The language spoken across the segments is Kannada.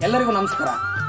ಎಲ್ಲರಿಗೂ ನಮಸ್ಕಾರ.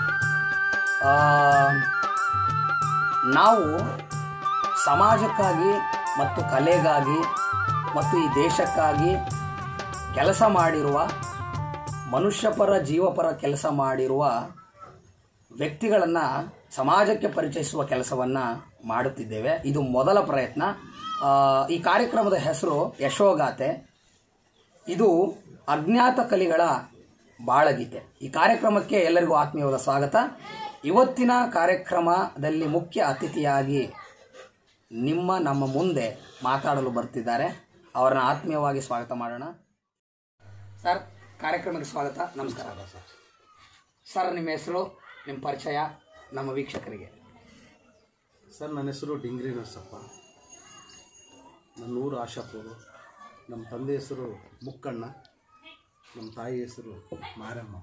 ನಾವು ಸಮಾಜಕ್ಕಾಗಿ ಮತ್ತು ಕಲೆಗಾಗಿ ಮತ್ತು ಈ ದೇಶಕ್ಕಾಗಿ ಕೆಲಸ ಮಾಡಿರುವ, ಮನುಷ್ಯಪರ ಜೀವಪರ ಕೆಲಸ ಮಾಡಿರುವ ವ್ಯಕ್ತಿಗಳನ್ನು ಸಮಾಜಕ್ಕೆ ಪರಿಚಯಿಸುವ ಕೆಲಸವನ್ನು ಮಾಡುತ್ತಿದ್ದೇವೆ. ಇದು ಮೊದಲ ಪ್ರಯತ್ನ. ಈ ಕಾರ್ಯಕ್ರಮದ ಹೆಸರು ಯಶೋಗಾಥೆ. ಇದು ಅಜ್ಞಾತ ಕಲಿಗಳ ಬಾಳಗೀತೆ. ಈ ಕಾರ್ಯಕ್ರಮಕ್ಕೆ ಎಲ್ಲರಿಗೂ ಆತ್ಮೀಯವಾದ ಸ್ವಾಗತ. ಇವತ್ತಿನ ಕಾರ್ಯಕ್ರಮದಲ್ಲಿ ಮುಖ್ಯ ಅತಿಥಿಯಾಗಿ ನಮ್ಮ ಮುಂದೆ ಮಾತಾಡಲು ಬರ್ತಿದ್ದಾರೆ. ಅವರನ್ನ ಆತ್ಮೀಯವಾಗಿ ಸ್ವಾಗತ ಮಾಡೋಣ. ಸರ್, ಕಾರ್ಯಕ್ರಮಕ್ಕೆ ಸ್ವಾಗತ. ನಮಸ್ಕಾರ ಸರ್. ನಿಮ್ಮ ಹೆಸರು, ನಿಮ್ಮ ಪರಿಚಯ ನಮ್ಮ ವೀಕ್ಷಕರಿಗೆ. ಸರ್, ನನ್ನ ಹೆಸರು ಡಿಂಗ್ರಿ ನರಸಪ್ಪ. ನನ್ನ ಊರು ಆಶಾಪುರ. ನಮ್ಮ ತಂದೆ ಹೆಸರು ಮುಕ್ಕಣ್ಣ, ನಮ್ಮ ತಾಯಿ ಹೆಸರು ಮಾರಮ್ಮ.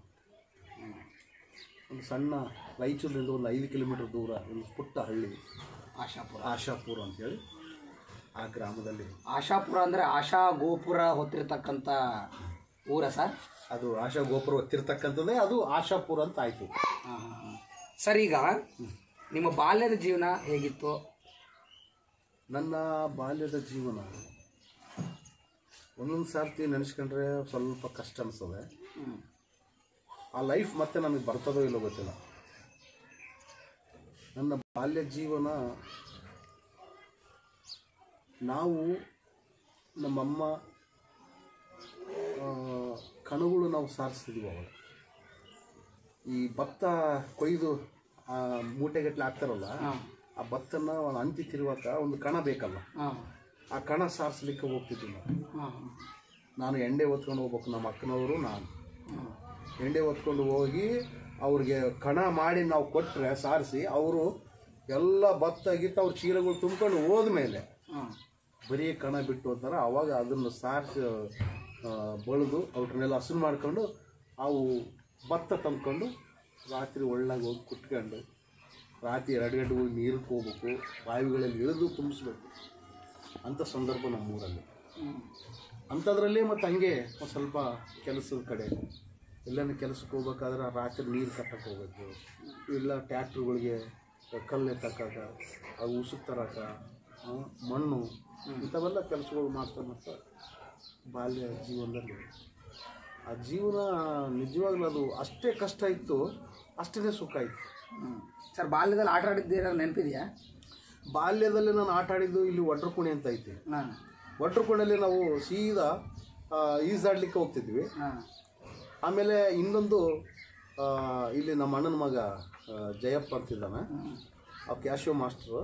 ಒಂದು ಸಣ್ಣ ರಾಯಚೂರಿನಿಂದ ಒಂದು 5 ಕಿಲೋಮೀಟರ್ ದೂರ ಒಂದು ಪುಟ್ಟ ಹಳ್ಳಿ ಆಶಾಪುರ ಅಂತೇಳಿ. ಆ ಗ್ರಾಮದಲ್ಲಿ ಆಶಾಪುರ ಅಂದರೆ ಆಶಾ ಗೋಪುರ ಹೊತ್ತಿರತಕ್ಕಂಥ ಊರ ಸರ್? ಅದು ಆಶಾ ಗೋಪುರ ಹೊತ್ತಿರ್ತಕ್ಕಂಥದ್ದೇ ಅದು ಆಶಾಪುರ ಅಂತ ಆಯಿತು. ಸರ್, ಈಗ ನಿಮ್ಮ ಬಾಲ್ಯದ ಜೀವನ ಹೇಗಿತ್ತು? ನನ್ನ ಬಾಲ್ಯದ ಜೀವನ ಒಂದೊಂದು ಸಾರ್ತಿ ನೆನೆಸ್ಕೊಂಡ್ರೆ ಸ್ವಲ್ಪ ಕಷ್ಟ ಅನಿಸ್ತದೆ. ಆ ಲೈಫ್ ಮತ್ತೆ ನಮಗೆ ಬರ್ತದೋ ಇಲ್ಲೋ ಗೊತ್ತಿಲ್ಲ. ನನ್ನ ಬಾಲ್ಯ ಜೀವನ, ನಾವು ನಮ್ಮಮ್ಮ ಕಣಗಳು ನಾವು ಸಾರಿಸ್ತಿದ್ವಿ. ಅವಾಗ ಈ ಭತ್ತ ಕೊಯ್ದು ಮೂಟೆಗಟ್ಟಲೆ ಹಾಕ್ತಾರಲ್ಲ, ಆ ಭತ್ತನ ಒಂದು ಅಂತಿ ತಿರುವಾಕ ಒಂದು ಕಣ ಬೇಕಲ್ಲ, ಆ ಕಣ ಸಾರಿಸ್ಲಿಕ್ಕೆ ಹೋಗ್ತಿದ್ವಿ ನಾನು ಎಂಡೆ ಹೊತ್ಕೊಂಡು ಹೋಗ್ಬೇಕು. ನಮ್ಮ ಅಕ್ಕನವರು ನಾನು ಎಂಡೆ ಹೊತ್ಕೊಂಡು ಹೋಗಿ ಅವ್ರಿಗೆ ಕಣ ಮಾಡಿ ನಾವು ಕೊಟ್ಟರೆ ಸಾರಿಸಿ, ಅವರು ಎಲ್ಲ ಭತ್ತ ಗಿತ್ತ ಅವ್ರ ಚೀಲಗಳು ತುಂಬ್ಕೊಂಡು ಹೋದ್ಮೇಲೆ ಬರೀ ಕಣ ಬಿಟ್ಟು ಹೋಗ್ತಾರೆ. ಆವಾಗ ಅದನ್ನು ಸಾರಿಸಿ ಬಳಿದು ಅವ್ರನ್ನೆಲ್ಲ ಹಸನು ಮಾಡ್ಕೊಂಡು ಅವು ಭತ್ತ ತಂದ್ಕೊಂಡು ರಾತ್ರಿ ಒಳ್ಳಾಗಿ ಹೋಗಿ ಕುಟ್ಕೊಂಡು ರಾತ್ರಿ 2 ಗಂಟೆಗೆ ಹೋಗಿ ನೀರಿಗೆ ಹೋಗ್ಬೇಕು, ಬಾವಿಗಳಲ್ಲಿ ಇಳಿದು ತುಂಬಿಸ್ಬೇಕು ಅಂಥ ಸಂದರ್ಭ ನಮ್ಮೂರಲ್ಲಿ. ಅಂಥದ್ರಲ್ಲಿ ಮತ್ತು ಹಂಗೆ ಒಂದು ಸ್ವಲ್ಪ ಕೆಲಸದ ಕಡೆ ಎಲ್ಲನೂ ಕೆಲಸಕ್ಕೆ ಹೋಗ್ಬೇಕಾದ್ರೆ ರಾತ್ರಿ ನೀರು ಕಟ್ಟಕ್ಕೆ ಹೋಗ್ಬೇಕು, ಇಲ್ಲ ಟ್ಯಾಕ್ಟ್ರುಗಳಿಗೆ ಕಲ್ಲು ಎತ್ತಕ್ಕಾಗ, ಅವು ಉಸುಕ್ ತರಕ, ಮಣ್ಣು, ಇಂಥವೆಲ್ಲ ಕೆಲಸಗಳು ಮಾಡ್ತಾ ಬಾಲ್ಯ ಜೀವನದಲ್ಲಿ ಆ ಜೀವನ ನಿಜವಾಗ್ಲೂ ಅದು ಅಷ್ಟೇ ಕಷ್ಟ ಇತ್ತು, ಅಷ್ಟೇ ಸುಖ ಇತ್ತು. ಸರ್, ಬಾಲ್ಯದಲ್ಲಿ ಆಟ ಆಡಿದ್ದೀರ ನೆನಪಿದೆಯಾ? ಬಾಲ್ಯದಲ್ಲಿ ನಾನು ಆಟ ಆಡಿದ್ದು ಇಲ್ಲಿ ಒಡ್ರಕುಣಿ ಅಂತ ಐತಿ. ಒಡ್ರಕುಣಿಯಲ್ಲಿ ನಾವು ಸೀದಾ ಈಜಾಡ್ಲಿಕ್ಕೆ ಹೋಗ್ತಿದ್ವಿ. ಆಮೇಲೆ ಇನ್ನೊಂದು ಇಲ್ಲಿ ನಮ್ಮ ಅಣ್ಣನ ಮಗ ಜಯಪ್ಪ ಅಂತಿದ್ದಾನೆ, ಆ ಕ್ಯಾಶಿಯೋ ಮಾಸ್ಟ್ರು.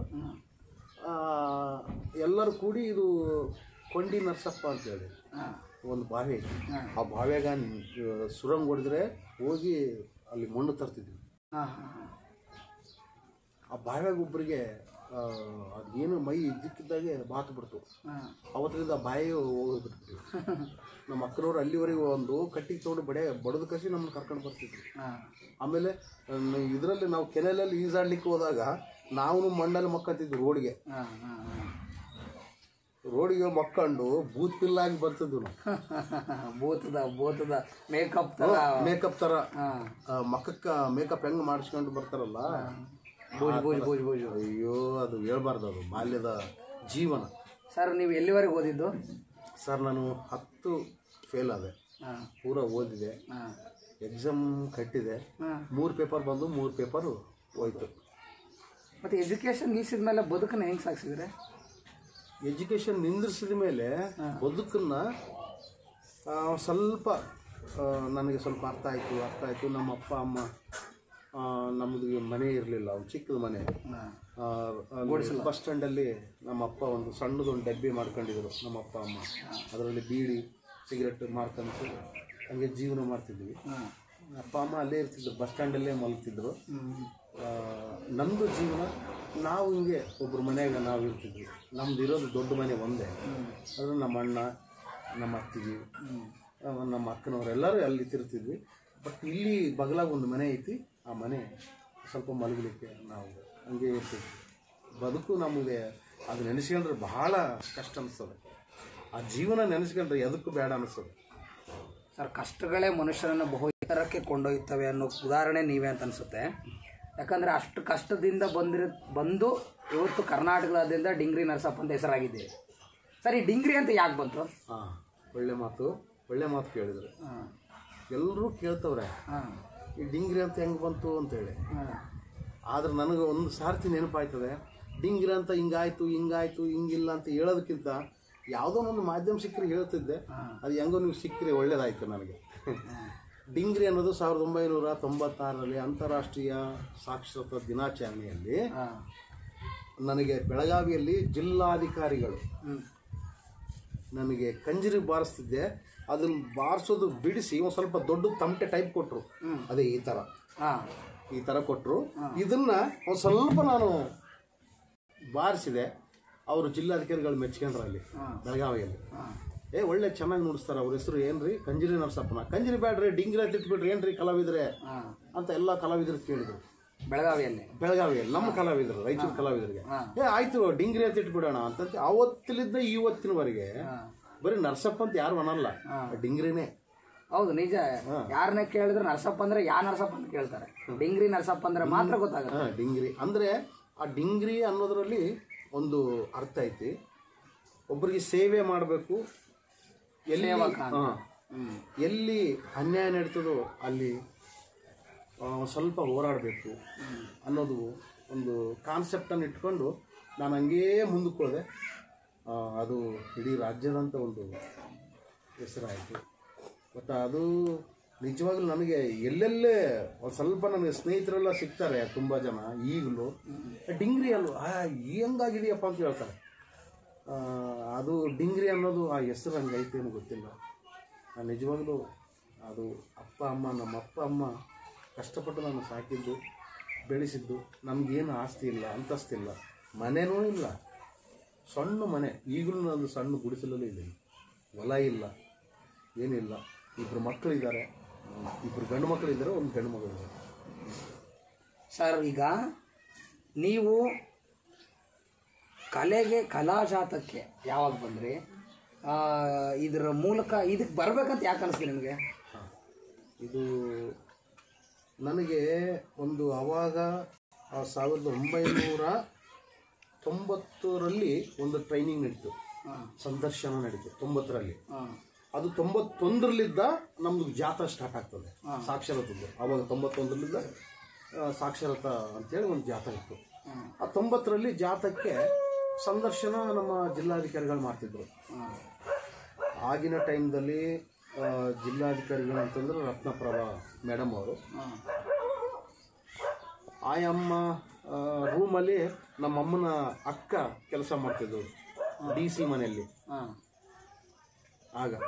ಎಲ್ಲರೂ ಕೂಡಿ ಇದು ಕೊಂಡಿ ನರಸಪ್ಪ ಅಂತೇಳಿ ಒಂದು ಬಾವಿ ಐತಿ. ಆ ಬಾವಿಯಾಗ ಸುರಂಗ ಹೊಡೆದ್ರೆ ಹೋಗಿ ಅಲ್ಲಿ ಮಣ್ಣು ತರ್ತಿದ್ವಿ. ಆ ಬಾವಿಯಾಗ ಒಬ್ಬರಿಗೆ ಅದೇನು ಮೈ ಇದ್ದಕ್ಕಿದ್ದಾಗೆ ಬಾತು ಬಿಡ್ತು. ಅವತ್ತರಿಂದ ಬಾಯಿ ಹೋಗ್ಬಿಟ್ಬಿಟ್ಟು ನಮ್ಮ ಅಕ್ಕನವ್ರು ಅಲ್ಲಿವರೆಗೆ ಒಂದು ಕಟ್ಟಿಗೆ ತೊಗೊಂಡು ಬಡದು ಕಸಿ ನಮ್ಮನ್ನು ಕರ್ಕೊಂಡು ಬರ್ತಿದ್ವಿ. ಆಮೇಲೆ ಇದರಲ್ಲಿ ನಾವು ಕೆನೆಲಲ್ಲಿ ಈಜಾಡ್ಲಿಕ್ಕೆ ಹೋದಾಗ ನಾವು ಮಣ್ಣಲ್ಲಿ ಮಕ್ಕಂತಿದ್ವಿ. ರೋಡಿಗೆ ಮಕ್ಕೊಂಡು ಬೂತ್ ಪಿಲ್ಲಾಗಿ ಬರ್ತಿದ್ವಿ ನಾವು. ಬೋತದ ಮೇಕಪ್ ತರ ಮಕ್ಕಕ್ಕ ಮೇಕಪ್ ಹೆಂಗ್ ಮಾಡಿಸ್ಕೊಂಡು ಬರ್ತಾರಲ್ಲ, ಅಯ್ಯೋ ಅದು ಹೇಳ್ಬಾರ್ದು, ಅದು ಬಾಲ್ಯದ ಜೀವನ. ಸರ್, ನೀವು ಎಲ್ಲಿವರೆಗೆ ಓದಿದ್ದು? ಸರ್, ನಾನು 10 ಫೇಲ್ ಆದೆ, ಪೂರ ಓದಿದೆ, ಎಕ್ಸಾಮ್ ಕಟ್ಟಿದೆ, 3 ಪೇಪರ್ ಬಂದು 3 ಪೇಪರು ಹೋಯ್ತು. ಮತ್ತು ಎಜುಕೇಷನ್ ನಿಲ್ಲಿಸಿದ ಮೇಲೆ ಬದುಕನ್ನು ಹೆಂಗೆ ಸಾಗಿಸಿದ್ರೆ? ಎಜುಕೇಷನ್ ನಿಂದಿರಿಸಿದ ಮೇಲೆ ಬದುಕನ್ನ ಸ್ವಲ್ಪ ನನಗೆ ಸ್ವಲ್ಪ ಅರ್ಥ ಆಯಿತು. ನಮ್ಮ ಅಪ್ಪ ಅಮ್ಮ, ನಮ್ಮದು ಮನೆ ಇರಲಿಲ್ಲ, ಒಂದು ಚಿಕ್ಕದ ಮನೆ. ಬಸ್ ಸ್ಟ್ಯಾಂಡಲ್ಲಿ ನಮ್ಮ ಅಪ್ಪ ಒಂದು ಸಣ್ಣದೊಂದು ಡಬ್ಬಿ ಮಾಡ್ಕೊಂಡಿದ್ರು ನಮ್ಮ ಅಪ್ಪ ಅಮ್ಮ. ಅದರಲ್ಲಿ ಬೀಡಿ ಸಿಗರೆಟ್ ಮಾಡ್ಕೊಂಡು ಹಂಗೆ ಜೀವನ ಮಾಡ್ತಿದ್ವಿ. ಅಪ್ಪ ಅಮ್ಮ ಅಲ್ಲೇ ಇರ್ತಿದ್ರು, ಬಸ್ ಸ್ಟ್ಯಾಂಡಲ್ಲೇ ಮಲಗ್ತಿದ್ರು. ನಮ್ಮದು ಜೀವನ ನಾವು ಹಿಂಗೆ ಒಬ್ಬರು ಮನೆಯಾಗ ನಾವು ಇರ್ತಿದ್ವಿ. ನಮ್ದು ಇರೋದು ದೊಡ್ಡ ಮನೆ ಒಂದೇ. ಅದು ನಮ್ಮ ಅಣ್ಣ, ನಮ್ಮ ಅತ್ತಿಗೆ, ನಮ್ಮ ಅಕ್ಕನವರೆಲ್ಲರೂ ಅಲ್ಲಿ ತಿರ್ತಿದ್ವಿ. ಬಟ್ ಇಲ್ಲಿ ಬಗಲಾಗ ಒಂದು ಮನೆ ಐತಿ, ಆ ಮನೆ ಸ್ವಲ್ಪ ಮಲಗಲಿಕ್ಕೆ ನಾವು ಹಂಗೆ ಇರ್ತಿದ್ವಿ. ಬದುಕು ನಮಗೆ ಅದು ನೆನೆಸ್ಕೊಂಡ್ರೆ ಬಹಳ ಕಷ್ಟ ಅನಿಸ್ತದೆ. ಆ ಜೀವನ ನೆನೆಸ್ಕೊಂಡ್ರೆ ಎದಕ್ಕೂ ಬೇಡ ಅನಿಸ್ತದೆ. ಸರ್, ಕಷ್ಟಗಳೇ ಮನುಷ್ಯರನ್ನು ಬಹು ಎತ್ತರಕ್ಕೆ ಕೊಂಡೊಯ್ತವೆ ಅನ್ನೋ ಉದಾಹರಣೆ ನೀವೇ ಅಂತ ಅನಿಸುತ್ತೆ. ಯಾಕಂದರೆ ಅಷ್ಟು ಕಷ್ಟದಿಂದ ಬಂದು ಇವತ್ತು ಕರ್ನಾಟಕದಾದ್ಯಂತ ಡಿಂಗ್ರಿ ನರಸಪ್ಪ ಅಂತ ಹೆಸರಾಗಿದೆ. ಸರ್, ಈ ಡಿಂಗ್ರಿ ಅಂತ ಯಾಕೆ ಬಂತು? ಹಾಂ, ಒಳ್ಳೆ ಮಾತು ಕೇಳಿದ್ರು. ಎಲ್ಲರೂ ಕೇಳ್ತವ್ರೆ ಈ ಡಿಂಗ್ರಿ ಅಂತ ಹೆಂಗೆ ಬಂತು ಅಂತೇಳಿ. ಆದ್ರೆ ನನಗೆ ಒಂದು ಸಾರ್ತಿ ನೆನಪಾಯ್ತದೆ, ಡಿಂಗ್ರಿ ಅಂತ ಹಿಂಗಾಯ್ತು ಹಿಂಗಿಲ್ಲ ಅಂತ ಹೇಳೋದಕ್ಕಿಂತ ಯಾವುದೋ ಒಂದು ಮಾಧ್ಯಮ ಸಿಕ್ಕರೆ ಹೇಳ್ತಿದ್ದೆ, ಅದು ಹೆಂಗೋ ನೀವು ಸಿಕ್ಕರೆ ಒಳ್ಳೇದಾಯ್ತು ನನಗೆ. ಡಿಂಗ್ರಿ ಅನ್ನೋದು 1996ರಲ್ಲಿ ಅಂತಾರಾಷ್ಟ್ರೀಯ ಸಾಕ್ಷರತಾ ದಿನಾಚರಣೆಯಲ್ಲಿ ನನಗೆ ಬೆಳಗಾವಿಯಲ್ಲಿ ಜಿಲ್ಲಾಧಿಕಾರಿಗಳು ನನಗೆ ಕಂಜರಿ ಬಾರಿಸ್ತಿದ್ದೆ. ಅದನ್ನು ಬಾರಿಸೋದು ಬಿಡಿಸಿ ಒಂದು ಸ್ವಲ್ಪ ದೊಡ್ಡ ತಮಟೆ ಟೈಪ್ ಕೊಟ್ಟರು. ಅದೇ ಈ ಥರ ಕೊಟ್ಟರು. ಇದನ್ನು ಒಂದು ಸ್ವಲ್ಪ ನಾನು ಬಾರಿಸಿದೆ. ಅವರು ಜಿಲ್ಲಾಧಿಕಾರಿಗಳು ಮೆಚ್ಕೊಂಡ್ರು ಅಲ್ಲಿ ಬೆಳಗಾವಿಯಲ್ಲಿ. ಒಳ್ಳೆ ಚೆನ್ನಾಗಿ ನುಡಿಸ್ತಾರೆ. ಅವ್ರ ಹೆಸರು ಏನ್ರಿ? ಕಂಜರಿ ನರಸಪ್ಪನ. ಕಂಜರಿ ಬ್ಯಾಡ್ರಿ, ಡಿಂಗ್ರಿ ಅಂತ ಇಟ್ಬಿಟ್ರಿ ಏನ್ರಿ ಕಲಾವಿದ್ರೆ ಅಂತ ಎಲ್ಲ ಕಲಾವಿದರು ಕೇಳಿದ್ರು ಬೆಳಗಾವಿಯಲ್ಲಿ. ನಮ್ಮ ಕಲಾವಿದರು, ರಾಯಚೂರು ಕಲಾವಿದರಿಗೆ ಆಯ್ತು ಡಿಂಗ್ರಿ ಅಂತ ಇಟ್ಬಿಡೋಣ ಅಂತ. ಅವತ್ತಿಲಿದ್ದ ಇವತ್ತಿನವರೆಗೆ ಬರೀ ನರಸಪ್ಪ ಅಂತ ಯಾರು ಅನ್ನಲ್ಲ, ಡಿಂಗ್ರಿನೇ. ಹೌದು, ನಿಜ. ಯಾರನ್ನ ಕೇಳಿದ್ರೆ ನರಸಪ್ಪ ಅಂದ್ರೆ ಯಾ ನರಸಪ್ಪ ಅಂತ ಕೇಳ್ತಾರೆ. ಡಿಂಗ್ರಿ ನರಸಪ್ಪ ಅಂದ್ರೆ ಮಾತ್ರ ಗೊತ್ತಾಗುತ್ತೆ. ಡಿಂಗ್ರಿ ಅಂದ್ರೆ ಆ ಡಿಂಗ್ರಿ ಅನ್ನೋದ್ರಲ್ಲಿ ಒಂದು ಅರ್ಥ ಐತಿ. ಒಬ್ಬರಿಗೆ ಸೇವೆ ಮಾಡಬೇಕು, ಎಲ್ಲಿ ಅನ್ಯಾಯ ನಡೀತದೋ ಅಲ್ಲಿ ಸ್ವಲ್ಪ ಹೋರಾಡಬೇಕು ಅನ್ನೋದು ಒಂದು ಕಾನ್ಸೆಪ್ಟನ್ನು ಇಟ್ಕೊಂಡು ನಾನು ಹಂಗೇ ಮುಂದಕ್ಕೆ ಹೋದೆ. ಅದು ಇಡೀ ರಾಜ್ಯದಂತ ಒಂದು ಹೆಸರಾಯಿತು. ಮತ್ತು ಅದು ನಿಜವಾಗ್ಲೂ ನನಗೆ ಎಲ್ಲೆಲ್ಲೇ ಒಂದು ಸ್ವಲ್ಪ ನನಗೆ ಸ್ನೇಹಿತರೆಲ್ಲ ಸಿಗ್ತಾರೆ ತುಂಬ ಜನ ಈಗಲೂ. ಡಿಂಗ್ರಿ ಅಲ್ವಾ ಹೆಂಗಾಗಿದೆಯಪ್ಪ ಅಂತ ಹೇಳ್ತಾರೆ. ಅದು ಡಿಂಗ್ರಿ ಅನ್ನೋದು ಆ ಹೆಸರು ಹಂಗೈತೆ ಏನೋ ಗೊತ್ತಿಲ್ಲ. ನಿಜವಾಗ್ಲೂ ಅದು ನಮ್ಮ ಅಪ್ಪ ಅಮ್ಮ ಕಷ್ಟಪಟ್ಟು ನಾನು ಸಾಕಿದ್ದು ಬೆಳೆಸಿದ್ದು. ನಮಗೇನು ಆಸ್ತಿ ಇಲ್ಲ, ಅಂತಸ್ತಿಲ್ಲ, ಮನೆನೂ ಇಲ್ಲ, ಸಣ್ಣ ಮನೆ. ಈಗಲೂ ನಾನು ಸಣ್ಣ ಗುಡಿಸಲಲ್ಲಿ ಇದ್ದೀನಿ, ಹೊಲ ಇಲ್ಲ, ಏನಿಲ್ಲ. 2 ಮಕ್ಕಳಿದ್ದಾರೆ, 2 ಗಂಡು ಮಕ್ಕಳಿದ್ದಾರೆ, 1 ಹೆಣ್ಣು ಮಗಳಿದ್ದಾರೆ. ಸರ್, ಈಗ ನೀವು ಕಲಾಜಾತಕ್ಕೆ ಯಾವಾಗ ಬಂದ್ರಿ? ಇದರ ಮೂಲಕ ಇದಕ್ಕೆ ಬರ್ಬೇಕಂತ ಯಾಕೆ ಅನಿಸ್ತು ನಿಮಗೆ? ಇದು ನನಗೆ ಒಂದು ಆವಾಗ 1990ರಲ್ಲಿ ಒಂದು ಟ್ರೈನಿಂಗ್ ನಡೀತು, ಸಂದರ್ಶನ ನಡೀತು 90ರಲ್ಲಿ. ಅದು 91ರಲ್ಲಿದ್ದ ನಮ್ದು ಜಾಥಾ ಸ್ಟಾರ್ಟ್ ಆಗ್ತದೆ, ಸಾಕ್ಷರತದ್ದು. ಆವಾಗ 91ರಲ್ಲಿದ್ದ ಸಾಕ್ಷರತಾ ಅಂತೇಳಿ ಒಂದು ಜಾಥಾ ಇತ್ತು. ಆ 90ರಲ್ಲಿ ಜಾಥಾಕ್ಕೆ ಸಂದರ್ಶನ ನಮ್ಮ ಜಿಲ್ಲಾಧಿಕಾರಿಗಳು ಮಾಡ್ತಿದ್ರು. ಆಗಿನ ಟೈಮ್ದಲ್ಲಿ ಜಿಲ್ಲಾಧಿಕಾರಿಗಳು ಅಂತಂದ್ರೆ ರತ್ನಪ್ರಭಾ ಮೇಡಮ್ ಅವರು. ಆಯಮ್ಮ ರೂಮಲ್ಲಿ ನಮ್ಮಮ್ಮನ ಅಕ್ಕ ಕೆಲಸ ಮಾಡ್ತಿದ್ರು DC ಮನೆಯಲ್ಲಿ. ಆಗ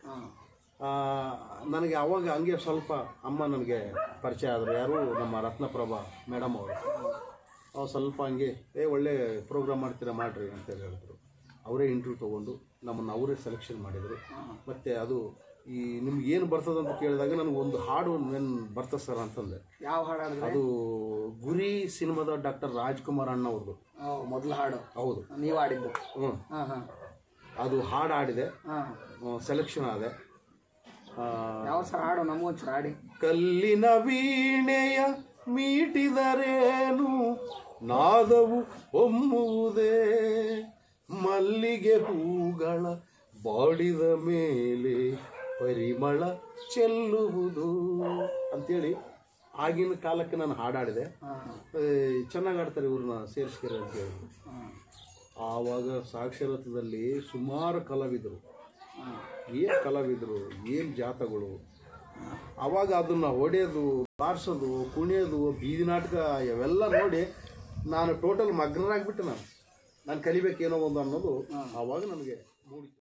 ನನಗೆ ಅವಾಗ ಹಂಗೆ ಸ್ವಲ್ಪ ಅಮ್ಮ ನನಗೆ ಪರಿಚಯ ಆದರು. ಯಾರು? ನಮ್ಮ ರತ್ನಪ್ರಭಾ ಮೇಡಮ್ ಅವರು. ಸ್ವಲ್ಪ ಹಂಗೆ ಒಳ್ಳೆ ಪ್ರೋಗ್ರಾಮ್ ಮಾಡ್ತೀರಾ ಮಾಡ್ರಿ ಅಂತೇಳಿ ಹೇಳಿದ್ರು. ಅವರೇ ಇಂಟರ್ವ್ಯೂ ತೊಗೊಂಡು ನಮ್ಮನ್ನು ಅವರೇ ಸೆಲೆಕ್ಷನ್ ಮಾಡಿದರು. ಮತ್ತು ಅದು ಈ ನಿಮ್ಗೆ ಏನು ಬರ್ತದೆ ಅಂತ ಕೇಳಿದಾಗ ನನಗೆ ಒಂದು ಹಾಡು ಬರ್ತದೆ ಸರ್ ಅಂತಂದೆ. ಯಾವ ಹಾಡು? ಅದು ಗುರಿ ಸಿನಿಮಾದ ಡಾಕ್ಟರ್ ರಾಜ್ಕುಮಾರ್ ಅಣ್ಣ ಅವ್ರದ್ದು ಮೊದಲ ಹಾಡು. ಹೌದು, ನೀವು ಹಾಡಿದ್ದು? ಅದು ಹಾಡು ಆಡಿದೆ, ಸೆಲೆಕ್ಷನ್ ಆದೆ. ಯಾವ ಸರ್ ಹಾಡು? ನಮಗೊಂಚೂರು ಹಾಡಿ. ಕಲ್ಲಿನ ವೀಣೆಯ ಮೀಟಿದರೇನು ನಾದವು ಒಮ್ಮುವುದೇ, ಮಲ್ಲಿಗೆ ಹೂಗಳ ಬಾಡಿದ ಮೇಲೆ ಪರಿಮಳ ಚೆಲ್ಲುವುದು ಅಂತೇಳಿ ಆಗಿನ ಕಾಲಕ್ಕೆ ನಾನು ಹಾಡಾಡಿದೆ. ಚೆನ್ನಾಗಿ ಆಡ್ತಾರೆ ಇವ್ರನ್ನ ಸೇರಿಸ್ಕರಿ ಅಂತ ಹೇಳಿದ್ರು. ಆವಾಗ ಸಾಕ್ಷರತದಲ್ಲಿ ಸುಮಾರು ಕಲಾವಿದರು, ಏನು ಜಾಥಗಳು. ಆವಾಗ ಅದನ್ನು ಹೊಡೆಯೋದು, ಬಾರಿಸೋದು, ಕುಣಿಯೋದು, ಬೀದಿ ನಾಟಕ ಇವೆಲ್ಲ ನೋಡಿ ನಾನು ಟೋಟಲ್ ಮಗ್ನರಾಗ್ಬಿಟ್ಟೆ. ನಾನು ಕಲಿಬೇಕೇನೋ ಒಂದು ಅನ್ನೋದು ಆವಾಗ ನನಗೆ ಮೂಡಿತು.